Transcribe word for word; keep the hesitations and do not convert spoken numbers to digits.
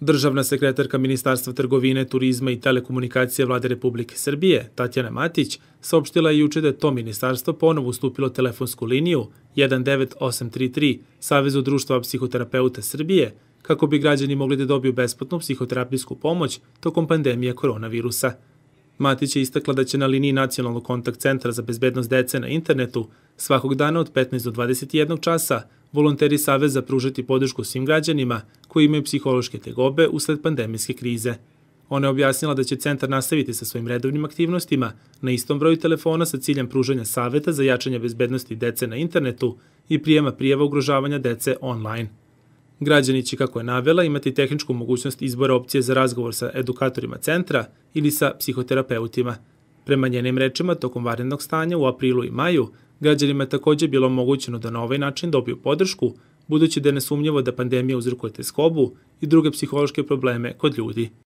Državna sekretarka Ministarstva trgovine, turizma i telekomunikacije Vlade Republike Srbije, Tatjana Matić, saopštila je juče da je to ministarstvo ponovo ustupilo telefonsku liniju jedan devet osam tri tri Savezu društva psihoterapeuta Srbije kako bi građani mogli da dobiju besplatnu psihoterapijsku pomoć tokom pandemije koronavirusa. Matić je istakla da će na liniji Nacionalnog kontakt centra za bezbednost dece na internetu svakog dana od petnaest do dvadeset jedan časa volonteri Saveza pružati podršku svim građanima koji imaju psihološke tegobe usled pandemijske krize. Ona je objasnila da će centar nastaviti sa svojim redovnim aktivnostima na istom broju telefona sa ciljem pružanja saveta za jačanje bezbednosti dece na internetu i prijema prijava ugrožavanja dece online. Građani će, kako je navela, imati tehničku mogućnost izbora opcije za razgovor sa edukatorima centra ili sa psihoterapeutima. Prema njenim rečima, tokom vanrednog stanja u aprilu i maju, građanima je također bilo omogućeno da na ovaj način dobiju podršku, budući da je nesumnjivo da pandemija uzrokuje teskobu i druge psihološke probleme kod ljudi.